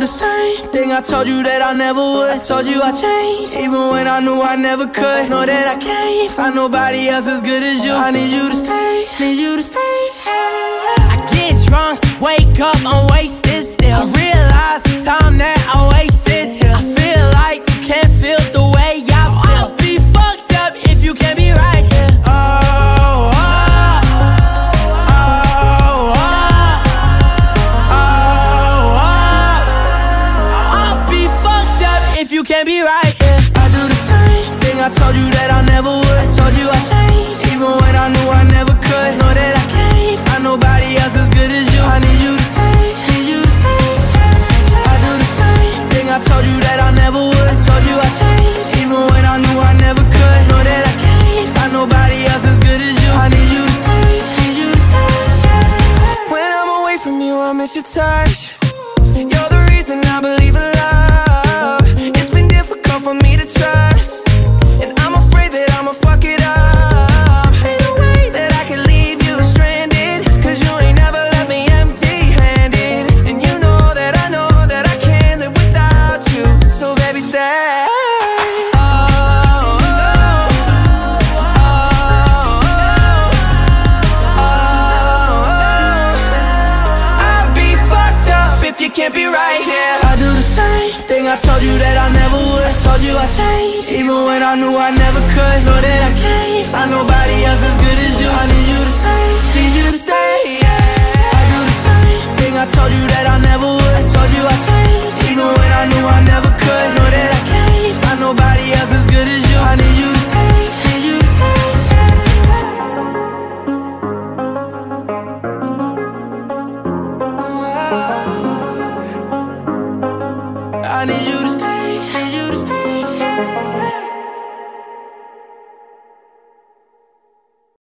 same thing I told you that I never would. I told you I changed, even when I knew I never could. Know that I can't find nobody else as good as you. I need you to stay, need you to stay. I get drunk, wake up, I'm wasted still. I realize the time that I wasted here. I feel like you can't feel the way I feel. I'll be fucked up if you can't be right here. You can't be right, yeah. I do the same thing I told you that I never would. I told you I changed, even when I knew I never could. Know that I can't find nobody else as good as you. I need you to stay, need you to stay. I do the same thing I told you that I never would. I told you I changed, even when I knew I never could. Know that I can't find nobody else as good as you. I need you to stay, need you to stay. When I'm away from you, I miss your touch. You're the reason I believe in love. For me to trust, and I'm afraid that I'ma fuck it up. Ain't no way that I can leave you stranded, cause you ain't never left me empty-handed. And you know that I can't live without you. So baby, stay. I'll be fucked up if you can't be right here. I do the same thing I told you that I never would. I told you I changed, even when I knew I never could. Know that I can't find nobody else as good as you. I need you to stay, need you to stay, yeah. I do the same thing I told you that I never would. I told you I changed, even when I knew I never could. Know that I can't find nobody else as good as you. I need you to stay, need you to stay, I need you to stay.